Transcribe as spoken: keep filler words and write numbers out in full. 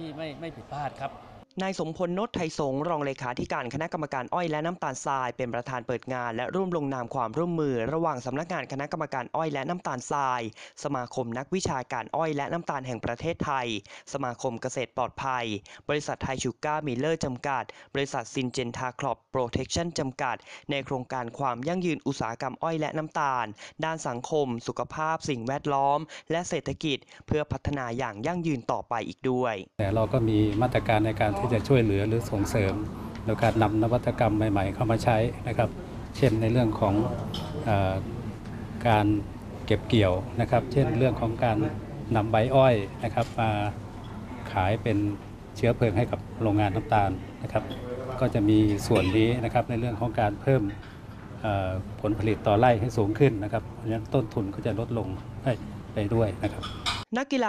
ไม่ไม่ผิดพลาดครับนายสมพล โนชไทยสงฆ์รองเลขาธิการคณะกรรมการอ้อยและน้ำตาลทรายเป็นประธานเปิดงานและร่วมลงนามความร่วมมือระหว่างสำนักงานคณะกรรมการอ้อยและน้ำตาลทรายสมาคมนักวิชาการอ้อยและน้ำตาลแห่งประเทศไทยสมาคมเกษตรปลอดภัยบริษัทไทยชูการ์มิลเลอร์จำกัดบริษัทซินเจนทาครอปโปรเทคชั่นจำกัดในโครงการความยั่งยืนอุตสาหกรรมอ้อยและน้ำตาลด้านสังคมสุขภาพสิ่งแวดล้อมและเศรษฐกิจเพื่อพัฒนาอย่างยั่งยืนต่อไปอีกด้วยแต่เราก็มีมาตรการในการที่จะช่วยเหลือหรือส่งเสริมโดยการนำนวัตกรรมใหม่ๆเข้ามาใช้นะครับเช่นในเรื่องของเอ่อการเก็บเกี่ยวนะครับเช่นเรื่องของการนำใบอ้อยนะครับมาขายเป็นเชื้อเพลิงให้กับโรงงานน้ำตาลนะครับก็จะมีส่วนนี้นะครับในเรื่องของการเพิ่มผลผลิตต่อไร่ให้สูงขึ้นนะครับเพราะฉะนั้นต้นทุนก็จะลดลงไปด้วยนะครับนักกีฬา